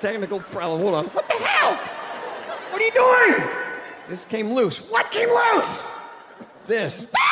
technical problem. Hold on. What the hell? What are you doing? This came loose. What came loose? This.